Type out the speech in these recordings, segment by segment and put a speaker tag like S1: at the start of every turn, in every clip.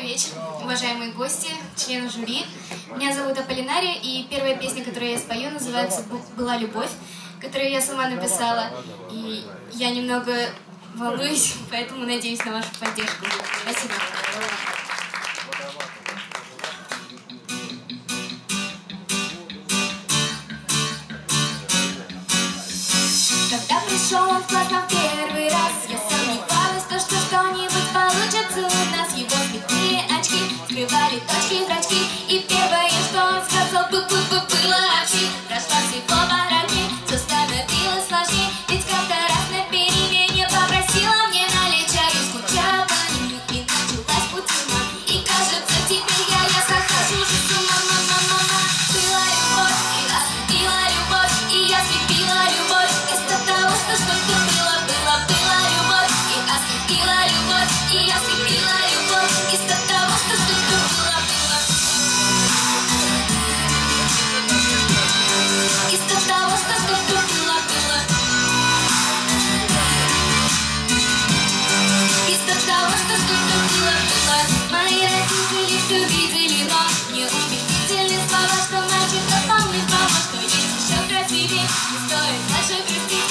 S1: вечер, уважаемые гости, члены жюри. Меня зовут Аполлинария, и первая песня, которую я спою, называется «Была любовь», которую я сама написала. И я немного волнуюсь, поэтому надеюсь на вашу поддержку. Спасибо. Когда пришел он в класс на первый раз, я сомневалась, что что-нибудь получится у нас. Его цветные очки скрывали точки зрачки, и первое, что он сказал, было апси. Прошло всего пара дней, все становилось сложнее, ведь как-то раз на перемене попросила мне налить чаю, скучала по нему, и началась путина. И кажется, теперь я схожу же с ума, мама. Была любовь, и ослепила любовь, и я слепила любовь. Что было любовь, и ослепила любовь, и я слепила любовь из-за того, что было. Из-за того, что было. Из-за того, что было. Мои родители все видели, но не убедительны слова, что мальчик дополнит мама, что есть еще красивее, не стоит даже грустить.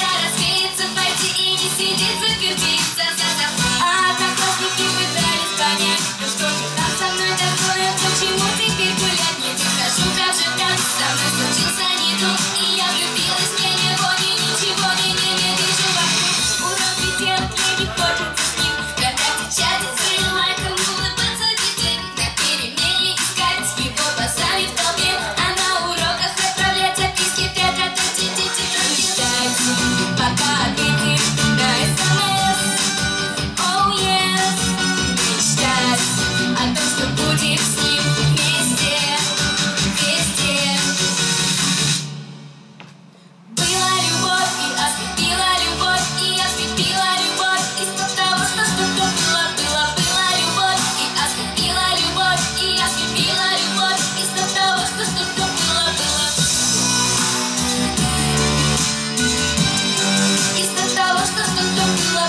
S1: И не сидит закрепиться. А одноклассники пытались понять, ну что же там со мной такое, почему теперь гулять не выхожу, как же так со мной случился недуг, и я влюбилась, мне ничего не вижу вокруг. Уроки делать мне не хочется с ним, ВКонтакте чатить с лайком, улыбаться детей, на перемене искать его глазами в толпе, а на уроках отправлять отписки, тетради, читать, пока ответишь на СМС. Oh yes, мечтать о том, что будешь с ним вместе. Была любовь, и ослепила любовь, и я слепила любовь из-за того, что было. Была любовь, и ослепила любовь, и я слепила любовь из-за того, что было. Из-за того, что было.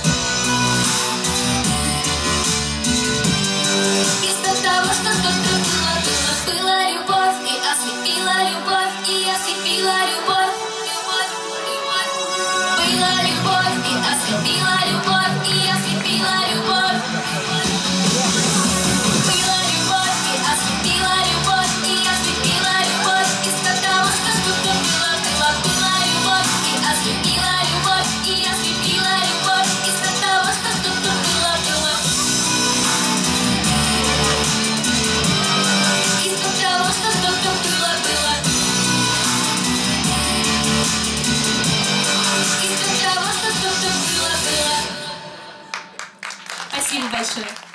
S1: Из-за того, что было. Была любовь, и ослепила любовь, и я слепила любовь. Была любовь, и ослепила любовь, и я слепила любовь. Была любовь, и ослепила любовь, и я слепила любовь из-за того, что было. Была любовь, и ослепила любовь, и я слепила любовь из-за того, что было. Из-за того, что было. Из-за того, что было. Спасибо большое.